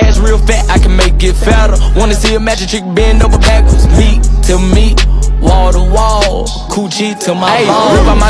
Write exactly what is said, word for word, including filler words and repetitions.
ass real fat, I can make it fatter. Wanna see a magic trick bend over backwards. Meat to meat, wall to wall, coochie to my bone.